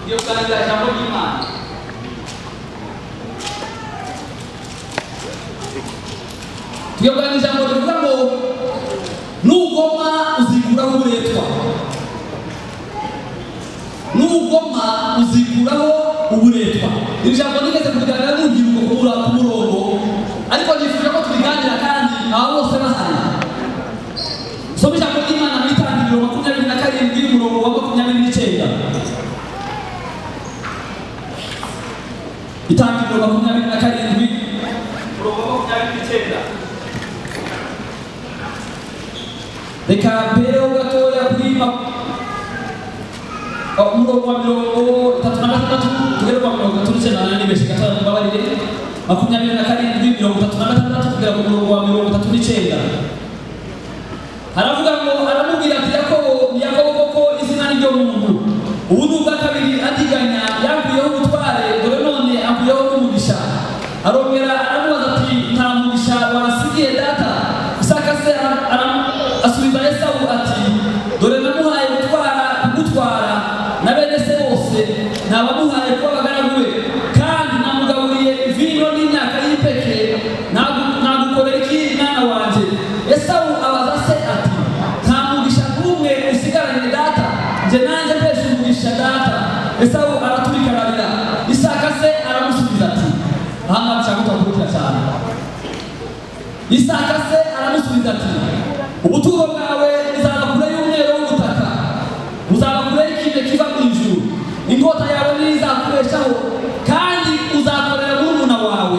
Tugiye kuganira ijambo ry'Imana. Tugiye kuganira ijambo rivuga ngo nugoma uzikuraho uburetwa. Nugoma uzikuraho uburetwa. Iri jambo nigeze kuganira n'urubyiruko kubura ku murongo, ariko nifuje ko tubiganira kandi abo bose bahari. Soma ijambo ry'Imana mu Itangiriro 27 umurongo wa 29. Itangiriro 27 umurongo wa 29. Reka mbere ho gatoya kuri umurongo wa 36 tugere kwa 38 bese gatatu babarire 27 36 tugera ku murongo wa 39. Haravuga ngo aramubwira ati Yakobo koko izina ryo muntu ubu n'ubwa kabiri adiganya yakuyeho ubutware dore none akuyeho n'umugisha. Arongera aramubaza ati nta mugisha warasigiye data? Isaka se asubiza Esawu ati dore namuhaye kugutwara na bene se bose nabamuhaye kuba abagaragu be, kandi namugaburiye vino n'imyaka y'ipeke, nagukorera iki mwana wanjye? Esawu abaza se ati nta mugisha n'umwe usigaranye data? Nje nanjye mpesha umugisha data. Esawu araturikarabira. Isaka se aramusubiza ati aha nshaka kukurikira cyane. Isaka se aramusubiza ati ubuturo bwawe buzaba kure y'umwero w'ubutaka, buzaba kure y'ikime kiva mu ijuru, inkota yawe ntizakubeshaho, kandi uzakorera murumuna wawe,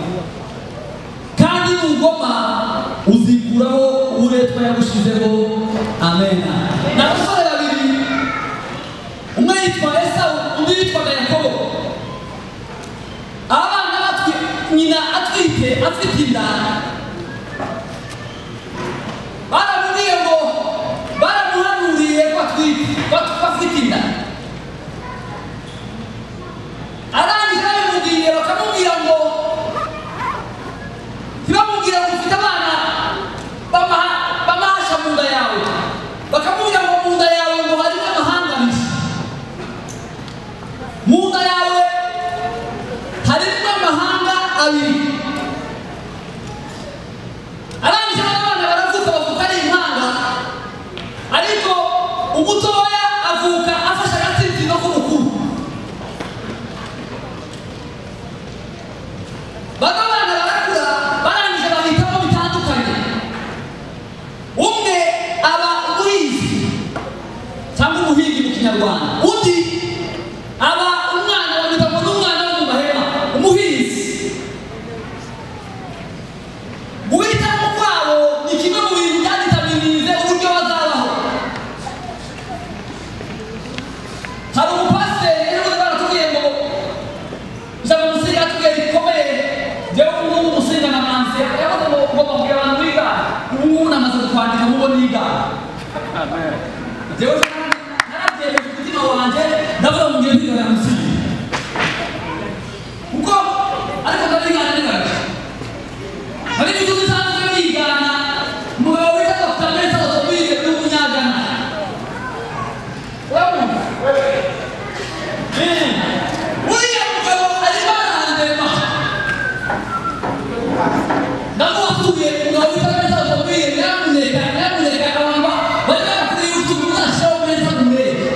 kandi nugoma uzikuraho uburetwa yagushizeho. Amen. N'abasore babiri, umwe yitwa Esawu undi yitwaga Yakobo. Abana nyina atwite afite inda, baramuhanuriye ko afite inda. Arangije babimubwiye bakamubwira ngo ntibamubwira ngo ufite abana bamahasha mu nda yawe, bakamubwira ngo mu nda yawe ngo harimo amahanga abiri, mu nda yawe harimo amahanga abiri. Arangije abana baravuka bavuka ari impanga, ariko umutoya avuka afashe agatsitsino k'umukuru. Bano bana barakura barangije bahitamo bitandukanye. Umwe aba umuhinzi cyangwa umuhingi mu Kinyarwanda, undi aba umwana bamwita ngo n'umwana wo mu mahema, umuhinzi. Guhitamo kwabo ni kimwe mu bintu byaditaminize uburyo bazabaho. Hari umupasiteri rero baratubwiye ngo ijambo musinga atubwiye rikomeye, jewe ubu musinga na manzi yakoze ngo bambwira abantu biga ubu namaze kwandika mubo niga. Amen. Jewe narabyemeje ku mutima wanjye ndavuga ngo ngiye kwiga na musinga kuko ariko ndabigana neza. Hari ibyo dusanzwe bigana umugabo wita Dr. Mesa Otobire n'umunyagana. Urabona? Uriya mugabo arimo arandema. Ndamutuye umugabo wita Mesa Otobire nyamuneka abantu bari kuri YouTube mwashaho Mesa Otobire.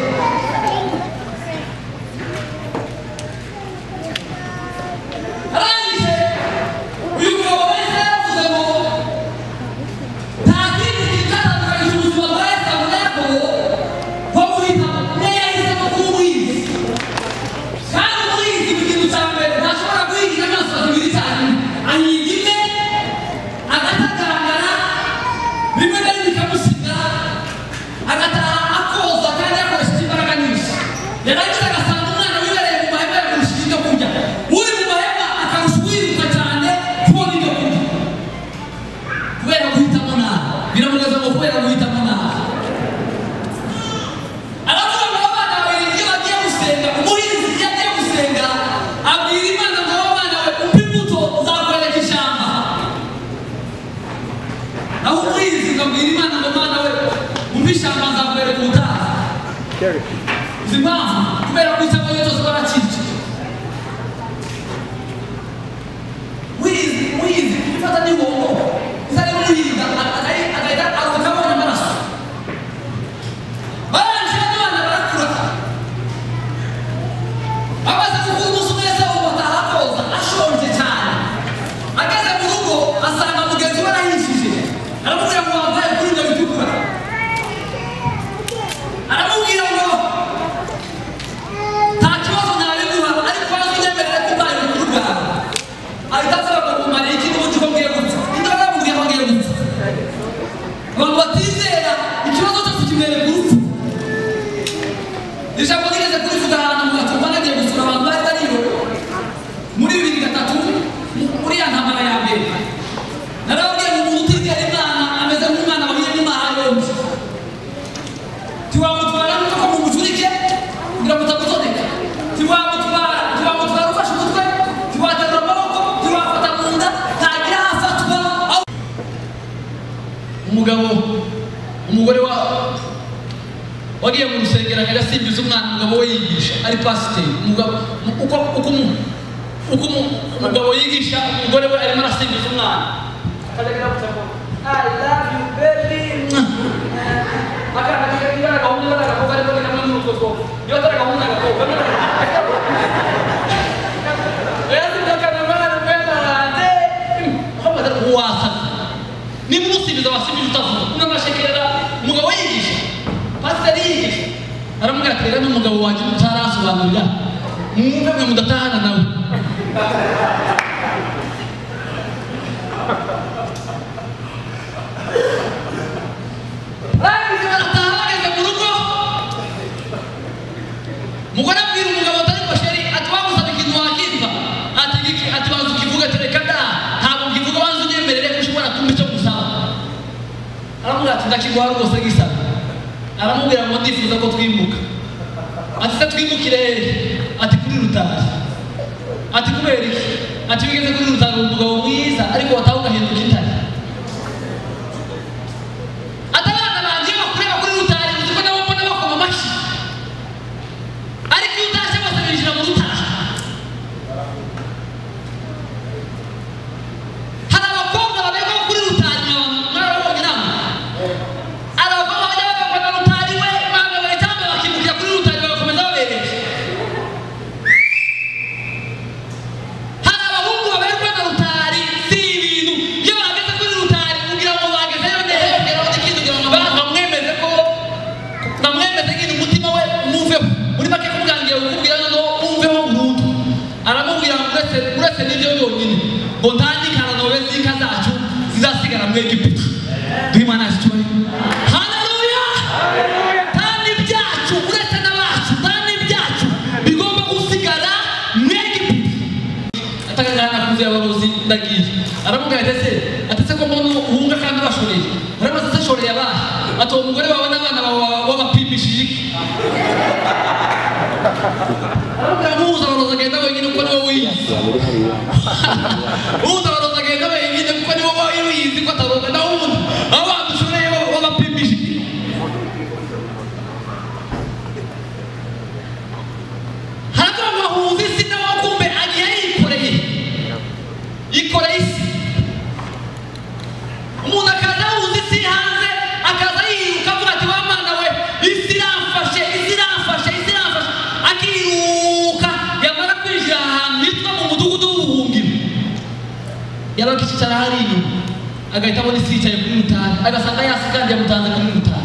Arangije uyu mugabo wese yavuze ngo nta kindi kitandukanyije ubuzima bwa Esawu na Yakobo nko guhitamo. Umwe yahisemo kuba umuhinzi, kandi umuhinzi mu kintu cya mbere ntashobora guhinga inyamaswa zibiri icyarimwe. Ahinga imwe agatakangana, rimwe na rimwe ikamusiga, agataha akoza kandi yakoresheje imbaraga nyinshi. Yarangiza agasanga umwana wibereye mu mahema yamurushije ibyo kurya, uri mu mahema akarusha uwiruka cyane kubona ibyo kurya kubera guhitamo nabi. Biramuneza ngo kubera guhitamo nabi. Aravuga ngo abana babiri iyo bagiye gusenga, umuhinzi iyo agiye gusenga abwira Imana ngo abana we umpe imbuto uzakwereka ishyamba, naho umuhinzi akabwira Imana ngo Mana we umpe ishyamba nzakwereka ubutaha. Izi impamvu kubera ko isaba yo cyose barakije wizi ifata ni wowe isari muhinga agaita arukabona amaraso baranje abana barakura abaza gukura umunsi neza ubataha koza ashonje cyane ageze mu rugo asanga mugenzi we arahishije aramubwira ngo wambaye kuri ibyo bitukura aramubwira ngo nta kibazo nabiguha ariko waza unyemerere ko mbaye mukuru bwawe ahita avuga ngo umariye iki n'ubundi ko ngiye gupfa indi baramubwira ko ngiye gupfa abantu batizera ikibazo cyose kibereye ku rupfu ijambo rigeze kurivuga ahantu mu gatumba nagiye gusura abantu bari bariyo muri 2003 muri ya ntambara ya mbere narababwiye ngo umuntu utizera Imana ameze nk'umwana wahiye n'imana yombi tiwamutwara nuko mu bujurike kugira ngo utamutondeka tiwamutwara ufashe umutwe tiwaterura amaboko tiwafata mu nda ntagira hafatwa umugore wagiye mu rusengero agasimbiza umwana umugabo we yigisha ari pasiteri uko umugabo yigisha umugore we arimo arasimbiza umwana akagira gutamo I love you baby akana gahunda y'agakobwa ariko ni kamwe n'urugo rwo iyo atari gahunda y'agakobwa niba umusimbiza wasimbiza utavuga unamashekera umugabo yigisha pasiteri yigisha aramubwira ati rero n'umugabo wanjye utarasobanurira mwumve mwe mudatahana nawe mugore abwira umugabo atari ko sheri ati wagusaba ikintu wakimva ati banza ukivuga ati reka da ntabwo nkivuga banza unyemerere ko ushobora kumva icyo gusaba aramubwira ati ndakiguha rwose gisaba aramubwira ngo ndifuza ko twimuka ati se twimukire ati kuri Rutari ati kubera iki ati bigeze kuri Rutari umugabo mwiza ariko wataha ugahinduka intare atabana banje bakureba kuri Rutari uziko nabo mbona bakoma amashyi ariko iyo utashye bose binjira mu Rutari hari abakobwa babega kuri Rutari mwarabonye namwe abakobwa bajya bagakora Rutari we banga bayitamba bakimukira kuri Rutari bagakomeza babereje hari abahungu baberwa na Rutari si ibintu iyo bageze kuri Rutari kugira ngo bagezeyo neza kugira ngo ikindi kugira ngo bamwemeze ko bamwemeze nyine umutima we umuveho muri make kumwangiye ukubwira no umveho burundu aramubwira ngo uretse n'ibyo byonyine ngo ntandikana nobe zika zacu zizasigara mu Egiputa duhimana cyane haleluya kandi byacu uretse n'abacu kandi byacu bigomba gusigara mu Egiputa atagana kuze abarozi ndagiye aramubwira atese ko mbona uhunga kandi bashoreye aramaze atashoreye abahe ati uwo mugore wawe n'abana babapimishije iki aramubwira muza abarozi agenda wenyine kuko niwe wiyizi muza abarozi agenda wenyine kuko niwe wiyizi ko ataroga naho ubundi abo badushoreye babapimishije haragira ngo ahuze isi nawe kumbe agiye yikoreye isi umuntu akaza ahuze isi hanze akaza yiruka avuga ati wa mana we isi iramfashe akiruka yamara kwinjira ahantu hitwa mu mudugudu w'ubuhungiro yabaga ikicara hari inyuma agahita abona isi yicaye kuri Rutari agasanga yasiganje yamutanze kuri Rutari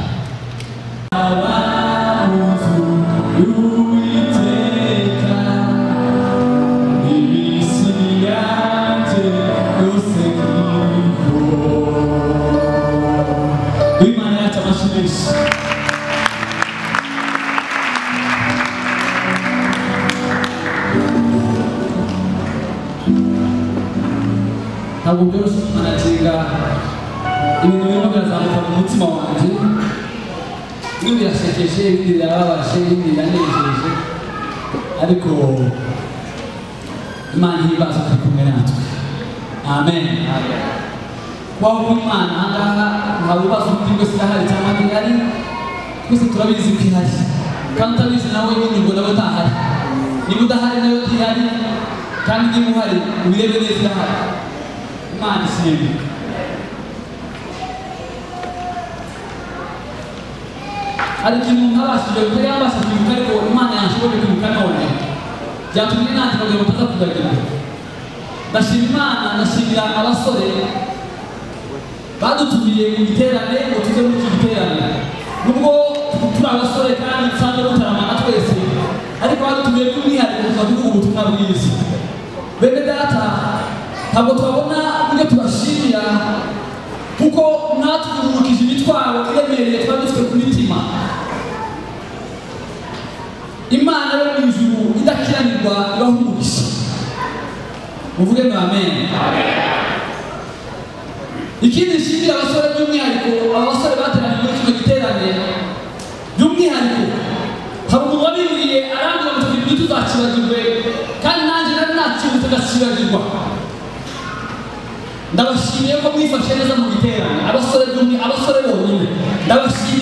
ntabwo byoroshye kumanaginga ibintu birimo birazamuka mu mutima wanjye bimwe birashekeje ibindi birababaje ibindi biranejeje ariko Imana ihimbaza turi kumwe natwe amen kubaho kw'Imana ahangaha nta bibazo by'ubwo sirahari cyangwa ntihari twese turabizi ko ihari kandi utabizi nawe nyine ubwo nawe utahari niba udahari nawe utihari kandi niba uhari ubirebe neza irahari Imana ishimwe hari ikintu ntabashije gukora yabashije kwibuka ariko Imana yanshoboje kwibuka none byatumye nanjye kugira ngo utaza kugagira ndashima Imana ndashimira abasore badutumiye mu giterane ngo tuze muri iki giterane nubwo turi abasore kandi dusanzwe dutaramana twese ariko badutumiye by'umwihariko tukavuga ubutumwa bwiza bene data ntabwo twabona uburyo tubashimira kuko mwatwumukije imitwaro iremereye twari dufite ku mitima Imana yo mu ijuru idakiranirwa ibaha umugisha muvuge ngo amen ikindi nshimira abasore by'umwihariko abasore bateraniye muri kino giterane by'umwihariko hari umuntu wabibwiye arambwira ngo tugire ibyo tuzakibagirwe kandi nanjye nari nakibutse agakibagirwa ndabashimiye ko mwifashe neza mu giterane abasore bonyine ndabashimiye